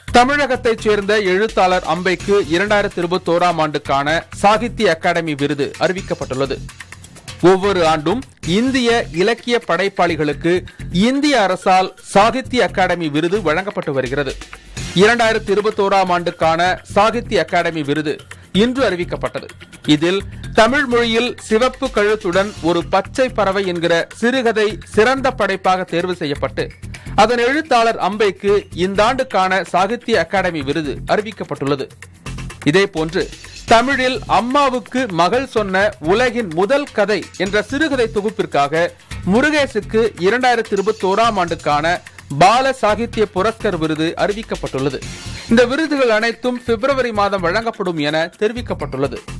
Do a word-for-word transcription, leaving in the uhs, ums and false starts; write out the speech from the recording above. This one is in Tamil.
தமிழகத்தைச் சேர்ந்த எழுத்தாளர் அம்பைக்கு இரண்டாயிரத்தி இருபத்தி ஓராம் ஆண்டுக்கான சாகித்ய அகாடமி விருது அறிவிக்கப்பட்டுள்ளது. ஒவ்வொரு ஆண்டும் இந்திய இலக்கிய படைப்பாளிகளுக்கு இந்திய அரசால் சாகித்ய அகாடமி விருது வழங்கப்பட்டு வருகிறது. இரண்டாயிரத்தி இருபத்தி ஓராம் ஆண்டுக்கான சாகித்ய அகாடமி விருது இன்று அறிவிக்கப்பட்டது. இதில் தமிழ் மொழியில் சிவப்பு கழுத்துடன் ஒரு பச்சை பறவை என்கிற சிறுகதை சிறந்த படைப்பாக தேர்வு செய்யப்பட்டு அதன் எழுத்தாளர் அம்பைக்கு இந்த ஆண்டுக்கான சாகித்ய அகாடமி விருது அறிவிக்கப்பட்டுள்ளது. இதேபோன்று தமிழில் அம்மாவுக்கு மகள் சொன்ன உலகின் முதல் கதை என்ற சிறுகதை தொகுப்பிற்காக முருகேசுக்கு இரண்டாயிரத்தி இருபத்தி ஓராம் ஆண்டுக்கான பால சாகித்ய புரஸ்கர் விருது அறிவிக்கப்பட்டுள்ளது. இந்த விருதுகள் அனைத்தும் பிப்ரவரி மாதம் வழங்கப்படும் என தெரிவிக்கப்பட்டுள்ளது.